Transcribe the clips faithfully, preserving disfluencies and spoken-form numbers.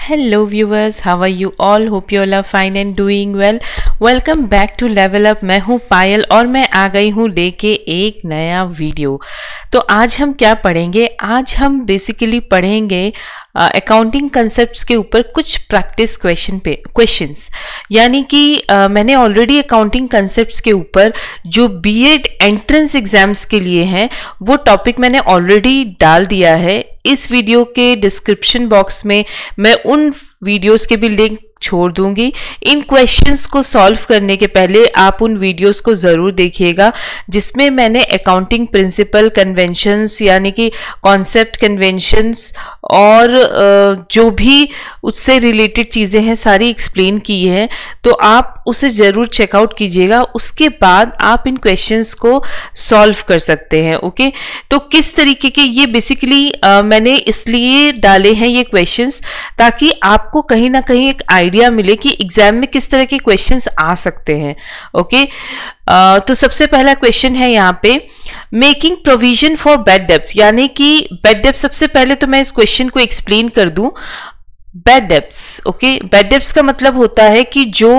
Hello viewers, how are you all? Hope you all are fine and doing well. Welcome back to Level Up. मैं हूँ पायल और मैं आ गई हूँ लेके एक नया वीडियो। तो आज हम क्या पढ़ेंगे? आज हम बेसिकली पढ़ेंगे अकाउंटिंग uh, कंसेप्ट्स के ऊपर कुछ प्रैक्टिस क्वेश्चन पे क्वेश्चंस। यानी कि uh, मैंने ऑलरेडी अकाउंटिंग कंसेप्ट्स के ऊपर जो बीएड एंट्रेंस एग्जाम्स के लिए हैं वो टॉपिक मैंने ऑलरेडी डाल दिया है। इस वीडियो के डिस्क्रिप्शन बॉक्स में मैं उन वीडियोस के भी लिंक छोड़ दूंगी। इन क्वेश्चंस को सॉल्व करने के पहले आप उन वीडियोस को ज़रूर देखिएगा जिसमें मैंने अकाउंटिंग प्रिंसिपल कन्वेंशंस यानी कि कॉन्सेप्ट कन्वेंशंस और जो भी उससे रिलेटेड चीज़ें हैं सारी एक्सप्लेन की है। तो आप उसे ज़रूर चेकआउट कीजिएगा, उसके बाद आप इन क्वेश्चंस को सॉल्व कर सकते हैं। ओके, तो किस तरीके के ये बेसिकली मैंने इसलिए डाले हैं ये क्वेश्चंस ताकि आपको कहीं ना कहीं एक आइडिया मिले कि एग्जाम में किस तरह के क्वेश्चंस आ सकते हैं। ओके, uh, तो सबसे पहला क्वेश्चन है यहाँ पे making provision for bad debts, यानी कि बैड डेब्ट्स। सबसे पहले तो मैं इस क्वेश्चन को एक्सप्लेन कर दूं। Bad debts, okay, bad debts का मतलब होता है कि जो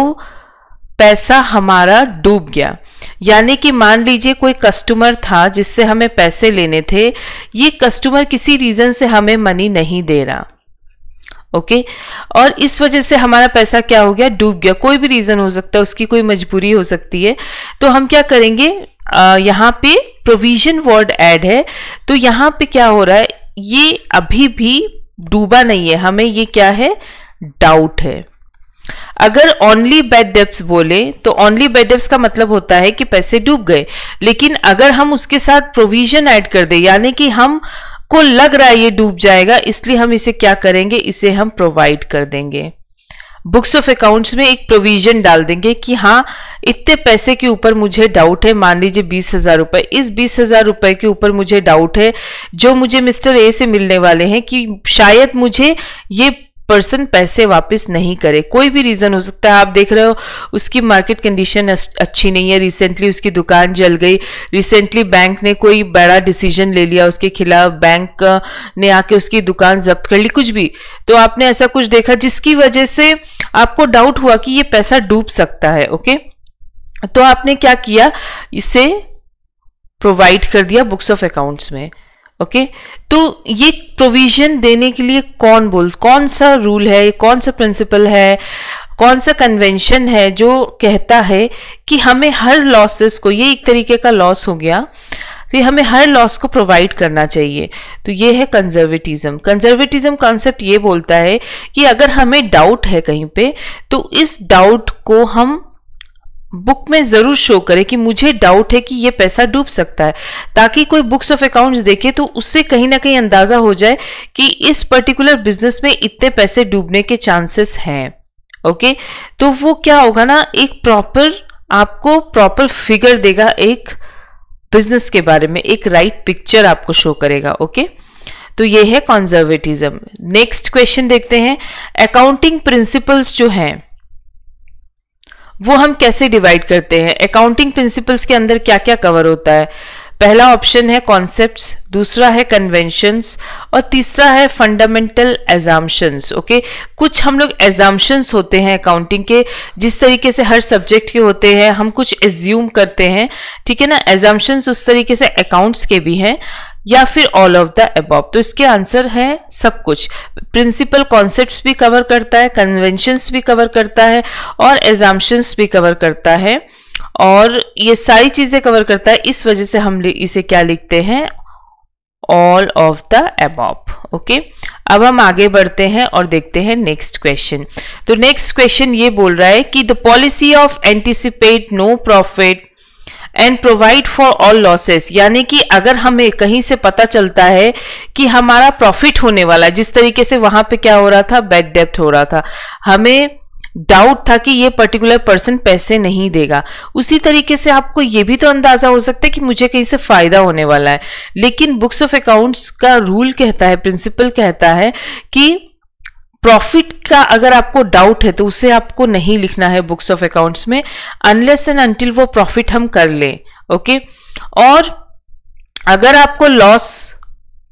पैसा हमारा डूब गया, यानी कि मान लीजिए कोई कस्टमर था जिससे हमें पैसे लेने थे, ये कस्टमर किसी रीजन से हमें मनी नहीं दे रहा। Okay okay? और इस वजह से हमारा पैसा क्या हो गया, डूब गया। कोई भी रीजन हो सकता है, उसकी कोई मजबूरी हो सकती है। तो हम क्या करेंगे, यहाँ पे प्रोविजन वर्ड ऐड है, तो यहाँ पे क्या हो रहा है, ये अभी भी डूबा नहीं है, हमें ये क्या है, डाउट है। अगर ओनली बैड डेब्ट्स बोले तो ओनली बैड डेब्ट्स का मतलब होता है कि पैसे डूब गए, लेकिन अगर हम उसके साथ प्रोविजन ऐड कर दे, यानी कि हम को लग रहा है ये डूब जाएगा, इसलिए हम इसे क्या करेंगे, इसे हम प्रोवाइड कर देंगे। बुक्स ऑफ अकाउंट्स में एक प्रोविजन डाल देंगे कि हाँ इतने पैसे के ऊपर मुझे डाउट है, मान लीजिए बीस हजार रुपए, इस बीस हजार रुपए के ऊपर मुझे डाउट है जो मुझे मिस्टर ए से मिलने वाले हैं कि शायद मुझे ये पर्सन पैसे वापस नहीं करे। कोई भी रीजन हो सकता है, आप देख रहे हो उसकी मार्केट कंडीशन अच्छी नहीं है, रिसेंटली उसकी दुकान जल गई, रिसेंटली बैंक ने कोई बड़ा डिसीजन ले लिया उसके खिलाफ, बैंक ने आके उसकी दुकान जब्त कर ली, कुछ भी। तो आपने ऐसा कुछ देखा जिसकी वजह से आपको डाउट हुआ कि ये पैसा डूब सकता है। ओके, तो आपने क्या किया, इसे प्रोवाइड कर दिया बुक्स ऑफ अकाउंट्स में। Okay okay? तो ये प्रोविजन देने के लिए कौन बोल कौन सा रूल है, कौन सा प्रिंसिपल है, कौन सा कन्वेंशन है जो कहता है कि हमें हर लॉसेस को, ये एक तरीके का लॉस हो गया, तो ये हमें हर लॉस को प्रोवाइड करना चाहिए। तो ये है कंजर्वेटिज्म। कंजर्वेटिज्म कॉन्सेप्ट ये बोलता है कि अगर हमें डाउट है कहीं पे, तो इस डाउट को हम बुक में जरूर शो करे कि मुझे डाउट है कि ये पैसा डूब सकता है, ताकि कोई बुक्स ऑफ अकाउंट्स देखे तो उससे कहीं ना कहीं अंदाजा हो जाए कि इस पर्टिकुलर बिजनेस में इतने पैसे डूबने के चांसेस हैं। ओके, तो वो क्या होगा ना, एक प्रॉपर आपको प्रॉपर फिगर देगा एक बिजनेस के बारे में, एक राइट पिक्चर आपको शो करेगा। ओके, तो ये है कंजर्वेटिज्म। नेक्स्ट क्वेश्चन देखते हैं, अकाउंटिंग प्रिंसिपल्स जो हैं वो हम कैसे डिवाइड करते हैं। अकाउंटिंग प्रिंसिपल्स के अंदर क्या क्या कवर होता है। पहला ऑप्शन है कॉन्सेप्ट्स, दूसरा है कन्वेंशंस और तीसरा है फंडामेंटल एजम्पशंस। ओके, कुछ हम लोग एजम्पशंस होते हैं अकाउंटिंग के, जिस तरीके से हर सब्जेक्ट के होते हैं, हम कुछ एज्यूम करते हैं, ठीक है ना। एजम्पशंस उस तरीके से अकाउंट्स के भी हैं, या फिर ऑल ऑफ द अबव। तो इसके आंसर है सब कुछ। प्रिंसिपल कॉन्सेप्ट्स भी कवर करता है, कन्वेंशंस भी कवर करता है और एजम्पशंस भी कवर करता है, और ये सारी चीजें कवर करता है। इस वजह से हम इसे क्या लिखते हैं, all of the above. Okay, अब हम आगे बढ़ते हैं और देखते हैं नेक्स्ट क्वेश्चन। तो नेक्स्ट क्वेश्चन ये बोल रहा है कि the policy of anticipate no profit and provide for all losses, यानी कि अगर हमें कहीं से पता चलता है कि हमारा प्रॉफिट होने वाला है, जिस तरीके से वहां पे क्या हो रहा था, बैड डेब्ट हो रहा था, हमें डाउट था कि ये पर्टिकुलर पर्सन पैसे नहीं देगा, उसी तरीके से आपको ये भी तो अंदाजा हो सकता है कि मुझे कहीं से फायदा होने वाला है। लेकिन बुक्स ऑफ अकाउंट्स का रूल कहता है, प्रिंसिपल कहता है कि प्रॉफिट का अगर आपको डाउट है तो उसे आपको नहीं लिखना है बुक्स ऑफ अकाउंट्स में, अनलेस एंड अनटिल वो प्रॉफिट हम कर लें। ओके, और अगर आपको लॉस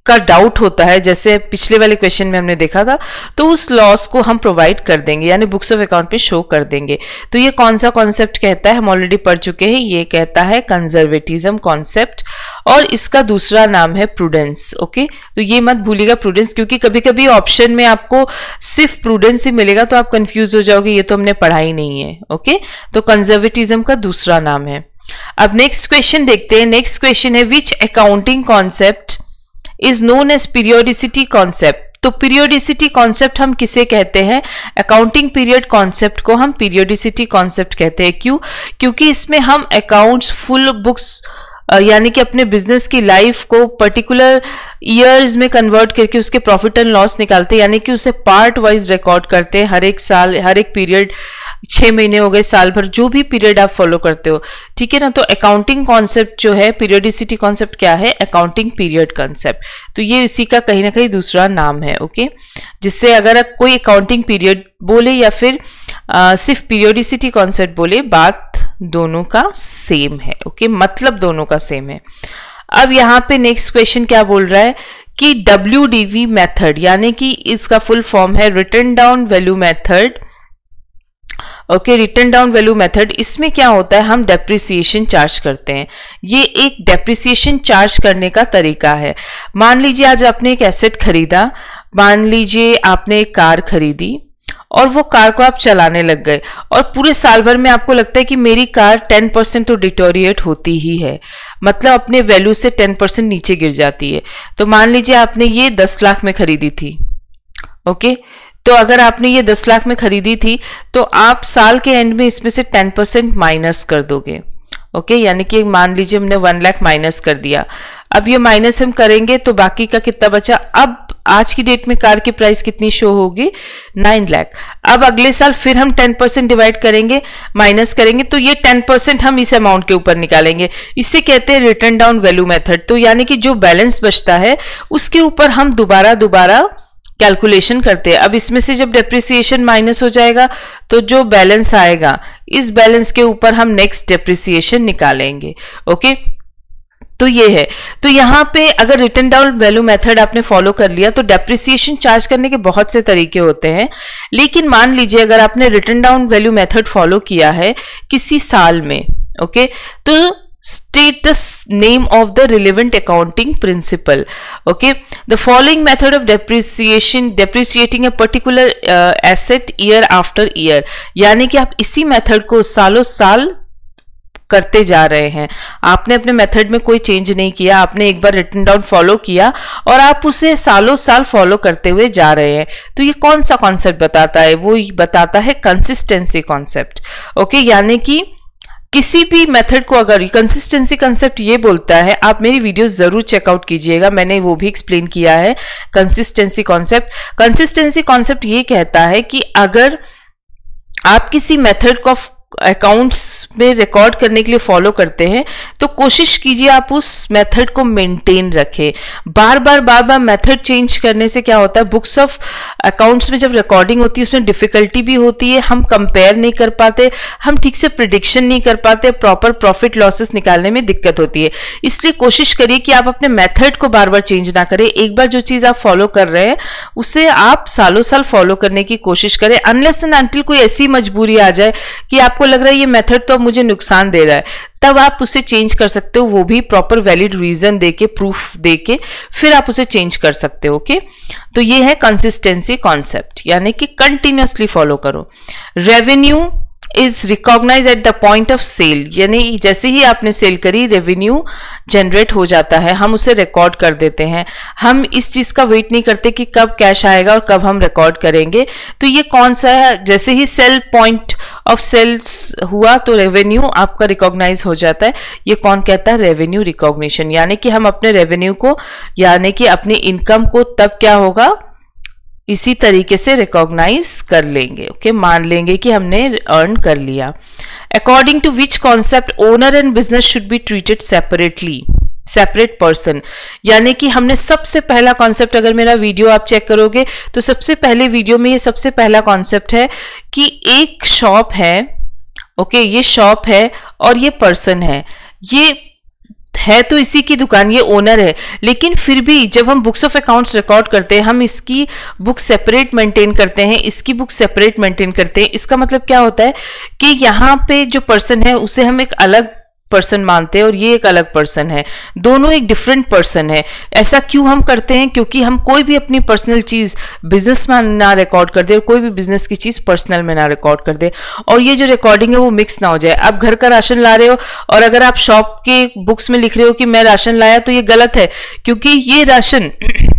का डाउट होता है, जैसे पिछले वाले क्वेश्चन में हमने देखा था, तो उस लॉस को हम प्रोवाइड कर देंगे, यानी बुक्स ऑफ अकाउंट पे शो कर देंगे। तो ये कौन सा कॉन्सेप्ट कहता है, हम ऑलरेडी पढ़ चुके हैं, ये कहता है कंजर्वेटिज्म कॉन्सेप्ट, और इसका दूसरा नाम है प्रूडेंस। ओके, तो ये मत भूलिएगा प्रूडेंस, क्योंकि कभी कभी ऑप्शन में आपको सिर्फ प्रूडेंस ही मिलेगा तो आप कंफ्यूज हो जाओगे, ये तो हमने पढ़ा ही नहीं है। ओके, तो कंजर्वेटिज्म का दूसरा नाम है। अब नेक्स्ट क्वेश्चन देखते हैं। नेक्स्ट क्वेश्चन है which accounting concept is known as periodicity concept. तो पीरियोडिसिटी कॉन्सेप्ट हम किसे कहते हैं, अकाउंटिंग पीरियड कॉन्सेप्ट को हम पीरियोडिसिटी कॉन्सेप्ट कहते हैं। क्यों, क्योंकि इसमें हम अकाउंट्स फुल बुक्स यानी कि अपने बिजनेस की लाइफ को पर्टिकुलर ईयर्स में कन्वर्ट करके उसके प्रॉफिट एंड लॉस निकालते हैं, यानी कि उसे पार्ट वाइज रिकॉर्ड करते हैं, हर एक साल, हर एक पीरियड, छह महीने हो गए, साल भर, जो भी पीरियड आप फॉलो करते हो, ठीक है ना। तो अकाउंटिंग कॉन्सेप्ट जो है, पीरियोडिसिटी कॉन्सेप्ट क्या है, अकाउंटिंग पीरियड कॉन्सेप्ट। तो ये इसी का कहीं ना कहीं दूसरा नाम है। ओके, जिससे अगर कोई अकाउंटिंग पीरियड बोले या फिर आ, सिर्फ पीरियोडिसिटी कॉन्सेप्ट बोले, बात दोनों का सेम है। ओके, मतलब दोनों का सेम है। अब यहाँ पे नेक्स्ट क्वेश्चन क्या बोल रहा है कि डब्ल्यू डी वी मेथड, यानी कि इसका फुल फॉर्म है written down value method. Okay, written down value method, इसमें क्या होता है, हम डेप्रिसिएशन चार्ज करते हैं। ये एक डेप्रिसिएशन चार्ज करने का तरीका है। मान लीजिए आज आपने एक एसेट खरीदा, मान लीजिए आपने एक कार खरीदी और वो कार को आप चलाने लग गए, और पूरे साल भर में आपको लगता है कि मेरी कार टेन परसेंट तो डिटोरिएट होती ही है, मतलब अपने वैल्यू से टेन परसेंट नीचे गिर जाती है। तो मान लीजिए आपने ये दस लाख में खरीदी थी। ओके, तो अगर आपने ये दस लाख में खरीदी थी तो आप साल के एंड में इसमें से टेन परसेंट माइनस कर दोगे। ओके, यानी कि मान लीजिए हमने वन लाख माइनस कर दिया। अब ये माइनस हम करेंगे तो बाकी का कितना बचा, अब आज की डेट में कार की प्राइस कितनी शो होगी, नाइन लाख। अब अगले साल फिर हम टेन परसेंट डिवाइड करेंगे, माइनस करेंगे, तो ये टेन परसेंट हम इस अमाउंट के ऊपर निकालेंगे। इसे कहते हैं रिटन डाउन वैल्यू मेथड। तो यानी कि जो बैलेंस बचता है उसके ऊपर हम दोबारा दोबारा कैलकुलेशन करते हैं। अब इसमें से जब डेप्रिसिएशन माइनस हो जाएगा तो जो बैलेंस आएगा, इस बैलेंस के ऊपर हम नेक्स्ट डेप्रिसिएशन निकालेंगे। ओके, तो ये है। तो यहाँ पे अगर रिटन डाउन वैल्यू मेथड आपने फॉलो कर लिया तो डेप्रिसिएशन चार्ज करने के बहुत से तरीके होते हैं। लेकिन मान लीजिए अगर आपने written down value method follow किया है किसी साल में, ओके, तो state the name of the relevant accounting principle. Okay, the following method of depreciation, depreciating a particular uh, asset year after year, यानी कि आप इसी मेथड को सालों साल करते जा रहे हैं। आपने अपने मेथड में कोई चेंज नहीं किया, आपने एक बार रिटन डाउन फॉलो किया और आप उसे सालों साल फॉलो करते हुए जा रहे हैं। तो ये कौन सा कॉन्सेप्ट बताता है, वो बताता है कंसिस्टेंसी कॉन्सेप्ट। ओके, यानी कि किसी भी मेथड को, अगर कंसिस्टेंसी कंसेप्ट ये बोलता है, आप मेरी वीडियो जरूर चेकआउट कीजिएगा, मैंने वो भी एक्सप्लेन किया है कंसिस्टेंसी कॉन्सेप्ट। कंसिस्टेंसी कॉन्सेप्ट ये कहता है कि अगर आप किसी मेथड को अकाउंट्स में रिकॉर्ड करने के लिए फॉलो करते हैं तो कोशिश कीजिए आप उस मेथड को मेंटेन रखें। बार बार बार बार मेथड चेंज करने से क्या होता है, बुक्स ऑफ अकाउंट्स में जब रिकॉर्डिंग होती है उसमें डिफिकल्टी भी होती है, हम कंपेयर नहीं कर पाते, हम ठीक से प्रिडिक्शन नहीं कर पाते, प्रॉपर प्रॉफिट लॉसेस निकालने में दिक्कत होती है। इसलिए कोशिश करिए कि आप अपने मेथड को बार बार चेंज ना करें। एक बार जो चीज आप फॉलो कर रहे हैं उसे आप सालों साल फॉलो करने की कोशिश करें, अनलेस एंड अनटिल कोई ऐसी मजबूरी आ जाए कि आपको लग रहा है ये मेथड तो मुझे नुकसान दे रहा है, तब आप उसे चेंज कर सकते हो, वो भी प्रॉपर वैलिड रीजन देके, प्रूफ देके फिर आप उसे चेंज कर सकते हो। ओके, तो ये है कंसिस्टेंसी कॉन्सेप्ट, यानी कि कंटिन्यूअसली फॉलो करो। Revenue is recognise at the point of sale, यानी जैसे ही आपने सेल करी रेवेन्यू जनरेट हो जाता है, हम उसे रिकॉर्ड कर देते हैं। हम इस चीज का वेट नहीं करते कि कब कैश आएगा और कब हम रिकॉर्ड करेंगे। तो ये कौन सा है, जैसे ही सेल पॉइंट ऑफ सेल्स हुआ तो रेवेन्यू आपका रिकॉग्नाइज हो जाता है। ये कौन कहता है, रेवेन्यू रिकॉग्निशन, यानी कि हम अपने रेवेन्यू को, यानी कि अपनी इनकम को तब क्या होगा, इसी तरीके से रिकॉग्नाइज कर लेंगे। ओके, मान लेंगे कि हमने अर्न कर लिया। According to which concept owner and business should be treated separately, separate person, यानी कि हमने सबसे पहला कॉन्सेप्ट, अगर मेरा वीडियो आप चेक करोगे तो सबसे पहले वीडियो में ये सबसे पहला कॉन्सेप्ट है कि एक शॉप है, ओके, ये शॉप है और ये पर्सन है, ये है तो इसी की दुकान, ये ओनर है, लेकिन फिर भी जब हम बुक्स ऑफ अकाउंट्स रिकॉर्ड करते हैं हम इसकी बुक सेपरेट मेंटेन करते हैं, इसकी बुक सेपरेट मेंटेन करते हैं। इसका मतलब क्या होता है कि यहाँ पे जो पर्सन है उसे हम एक अलग पर्सन मानते हैं और ये एक अलग पर्सन है, दोनों एक डिफरेंट पर्सन है। ऐसा क्यों हम करते हैं? क्योंकि हम कोई भी अपनी पर्सनल चीज बिजनेस में ना रिकॉर्ड कर दे और कोई भी बिजनेस की चीज पर्सनल में ना रिकॉर्ड कर दे, और ये जो रिकॉर्डिंग है वो मिक्स ना हो जाए। आप घर का राशन ला रहे हो और अगर आप शॉप के बुक्स में लिख रहे हो कि मैं राशन लाया, तो ये गलत है, क्योंकि ये राशन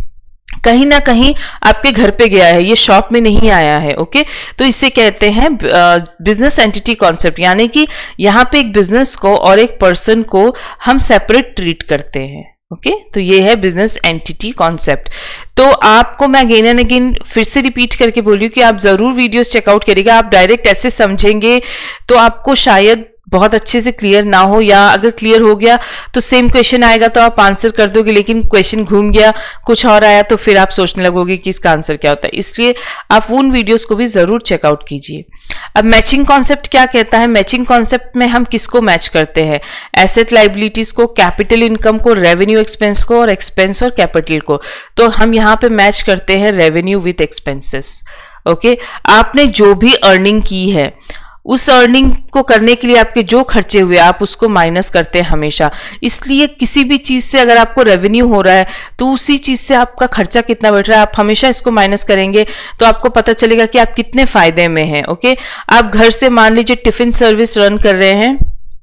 कहीं ना कहीं आपके घर पे गया है, ये शॉप में नहीं आया है। ओके, तो इसे कहते हैं बिजनेस एंटिटी कॉन्सेप्ट, यानी कि यहाँ पे एक बिजनेस को और एक पर्सन को हम सेपरेट ट्रीट करते हैं। Okay okay? तो ये है बिजनेस एंटिटी कॉन्सेप्ट। तो आपको मैं अगेन एंड अगेन फिर से रिपीट करके बोली कि आप जरूर वीडियोस चेकआउट करिएगा। आप डायरेक्ट ऐसे समझेंगे तो आपको शायद बहुत अच्छे से क्लियर ना हो, या अगर क्लियर हो गया तो सेम क्वेश्चन आएगा तो आप आंसर कर दोगे, लेकिन क्वेश्चन घूम गया कुछ और आया तो फिर आप सोचने लगोगे कि इसका आंसर क्या होता है। इसलिए आप उन वीडियोस को भी जरूर चेकआउट कीजिए। अब मैचिंग कॉन्सेप्ट क्या कहता है? मैचिंग कॉन्सेप्ट में हम किसको मैच करते हैं? एसेट लाइबिलिटीज को, कैपिटल इनकम को, रेवेन्यू एक्सपेंस को, और एक्सपेंस और कैपिटल को। तो हम यहाँ पे मैच करते हैं रेवेन्यू विथ एक्सपेंसेस। ओके, आपने जो भी अर्निंग की है उस अर्निंग को करने के लिए आपके जो खर्चे हुए आप उसको माइनस करते हैं हमेशा। इसलिए किसी भी चीज से अगर आपको रेवेन्यू हो रहा है तो उसी चीज से आपका खर्चा कितना बढ़ रहा है आप हमेशा इसको माइनस करेंगे, तो आपको पता चलेगा कि आप कितने फायदे में हैं। ओके, आप घर से मान लीजिए टिफिन सर्विस रन कर रहे हैं,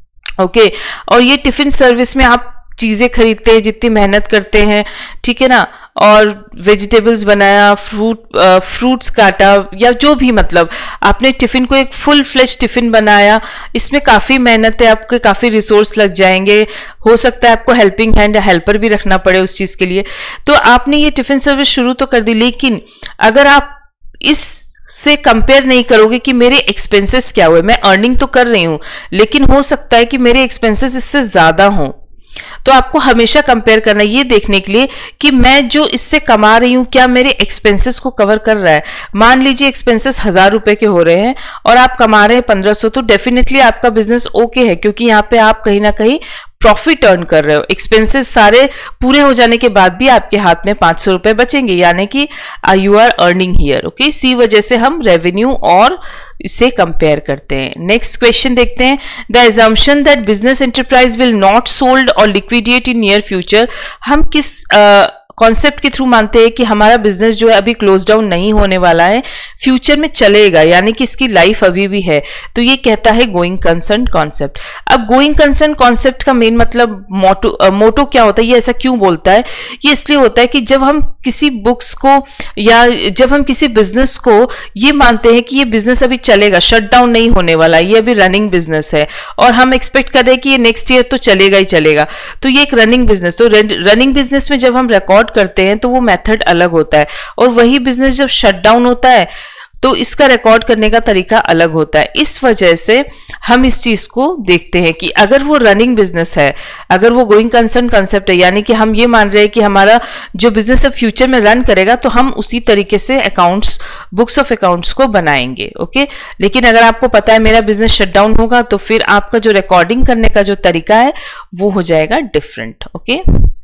ओके, और ये टिफिन सर्विस में आप चीजें खरीदते हैं, जितनी मेहनत करते हैं, ठीक है ना, और वेजिटेबल्स बनाया, फ्रूट फ्रूट्स काटा, या जो भी, मतलब आपने टिफिन को एक फुल फ्लेश टिफिन बनाया, इसमें काफी मेहनत है, आपके काफी रिसोर्स लग जाएंगे, हो सकता है आपको हेल्पिंग हैंड, हेल्पर भी रखना पड़े उस चीज के लिए। तो आपने ये टिफिन सर्विस शुरू तो कर दी, लेकिन अगर आप इस से कंपेयर नहीं करोगे कि मेरे एक्सपेंसेस क्या हुए, मैं अर्निंग तो कर रही हूं लेकिन हो सकता है कि मेरे एक्सपेंसेस इससे ज्यादा हों, तो आपको हमेशा कंपेयर करना है ये देखने के लिए कि मैं जो इससे कमा रही हूं क्या मेरे एक्सपेंसेस को कवर कर रहा है। मान लीजिए एक्सपेंसेस हजार रुपए के हो रहे हैं और आप कमा रहे हैं पंद्रह सौ, तो डेफिनेटली आपका बिजनेस ओके है, क्योंकि यहाँ पे आप कहीं ना कहीं प्रॉफिट अर्न कर रहे हो। एक्सपेंसेस सारे पूरे हो जाने के बाद भी आपके हाथ में पांच सौ रुपए बचेंगे, यानी कि you are earning here. Okay, इसी वजह से हम रेवेन्यू और इसे कंपेयर करते हैं। नेक्स्ट क्वेश्चन देखते हैं, the assumption that business enterprise will not sold और लिक्विडिएट इन नियर फ्यूचर। हम किस uh, कॉन्सेप्ट के थ्रू मानते हैं कि हमारा बिजनेस जो है अभी क्लोज डाउन नहीं होने वाला है, फ्यूचर में चलेगा, यानी कि इसकी लाइफ अभी भी है। तो ये कहता है गोइंग कंसर्न कॉन्सेप्ट। अब गोइंग कंसर्न कॉन्सेप्ट का मेन मतलब मोटो मोटो क्या होता है, ये ऐसा क्यों बोलता है? ये इसलिए होता है कि जब हम किसी बुक्स को या जब हम किसी बिजनेस को ये मानते हैं कि ये बिजनेस अभी चलेगा, शट डाउन नहीं होने वाला, ये अभी रनिंग बिजनेस है और हम एक्सपेक्ट कर रहे हैं कि ये नेक्स्ट ईयर तो चलेगा ही चलेगा, तो ये एक रनिंग बिजनेस। तो रनिंग बिजनेस में जब हम रिकॉर्ड करते हैं तो वो मेथड अलग होता है, और वही बिजनेस जब शट डाउन होता है तो इसका रिकॉर्ड करने का तरीका अलग होता है। इस वजह से हम इस चीज को देखते हैं कि अगर वो रनिंग बिजनेस है, अगर वो गोइंग कंसर्न कॉन्सेप्ट है, यानी कि हम ये मान रहे हैं कि हमारा जो बिजनेस अब फ्यूचर में रन करेगा, तो हम उसी तरीके से अकाउंट्स, बुक्स ऑफ अकाउंट्स को बनाएंगे। ओके, लेकिन अगर आपको पता है मेरा बिजनेस शट डाउन होगा, तो फिर आपका जो रिकॉर्डिंग करने का जो तरीका है वो हो जाएगा डिफरेंट। ओके,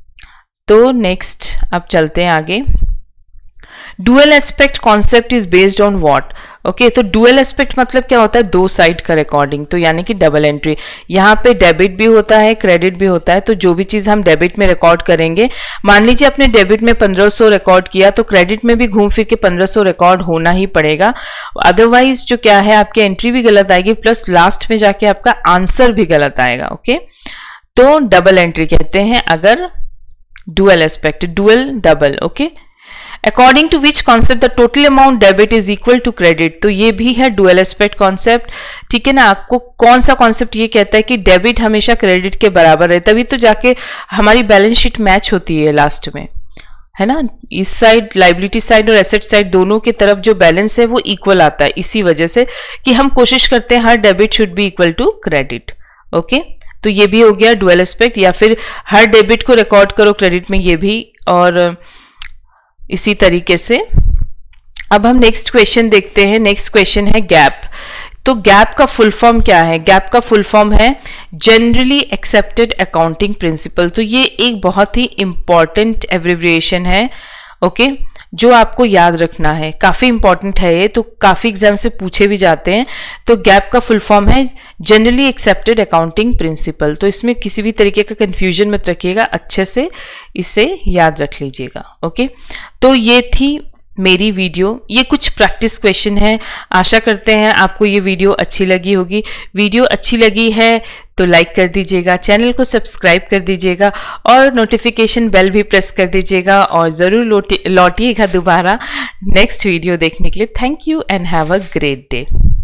तो नेक्स्ट अब चलते हैं आगे। Dual aspect concept is based on what? Okay, तो डुअल एस्पेक्ट मतलब क्या होता है? दो साइड का रिकॉर्डिंग, तो यानी कि डबल एंट्री। यहाँ पे डेबिट भी होता है, क्रेडिट भी होता है। तो जो भी चीज हम डेबिट में रिकॉर्ड करेंगे, मान लीजिए आपने डेबिट में पंद्रह सौ रिकॉर्ड किया, तो क्रेडिट में भी घूम फिर के पंद्रह सौ रिकॉर्ड होना ही पड़ेगा, अदरवाइज जो क्या है आपकी एंट्री भी गलत आएगी, प्लस लास्ट में जाके आपका आंसर भी गलत आएगा। ओके, तो डबल एंट्री कहते हैं अगर dual aspect, dual double. Okay, according to which concept the total amount debit is equal to credit, तो ये भी है डुअल एस्पेक्ट कॉन्सेप्ट। ठीक है ना, आपको कौन सा कॉन्सेप्ट ये कहता है कि डेबिट हमेशा क्रेडिट के बराबर है, तभी तो जाके हमारी बैलेंस शीट मैच होती है लास्ट में, है ना। इस साइड लाइबिलिटी साइड और एसेट साइड दोनों की तरफ जो बैलेंस है वो इक्वल आता है, इसी वजह से कि हम कोशिश करते हैं हर debit should be equal to credit. Okay, तो ये भी हो गया डुअल एस्पेक्ट, या फिर हर डेबिट को रिकॉर्ड करो क्रेडिट में, ये भी, और इसी तरीके से। अब हम नेक्स्ट क्वेश्चन देखते हैं। नेक्स्ट क्वेश्चन है गैप। तो गैप का फुल फॉर्म क्या है? गैप का फुल फॉर्म है जनरली एक्सेप्टेड अकाउंटिंग प्रिंसिपल। तो ये एक बहुत ही इंपॉर्टेंट एब्रिविएशन है, ओके okay? जो आपको याद रखना है, काफ़ी इंपॉर्टेंट है ये, तो काफ़ी एग्जाम से पूछे भी जाते हैं। तो गैप का फुल फॉर्म है जनरली एक्सेप्टेड अकाउंटिंग प्रिंसिपल। तो इसमें किसी भी तरीके का कंफ्यूजन मत रखिएगा, अच्छे से इसे याद रख लीजिएगा, ओके। तो ये थी मेरी वीडियो, ये कुछ प्रैक्टिस क्वेश्चन है। आशा करते हैं आपको ये वीडियो अच्छी लगी होगी। वीडियो अच्छी लगी है तो लाइक कर दीजिएगा, चैनल को सब्सक्राइब कर दीजिएगा और नोटिफिकेशन बेल भी प्रेस कर दीजिएगा, और ज़रूर लौटी लौटिएगा दोबारा नेक्स्ट वीडियो देखने के लिए। Thank you and have a great day.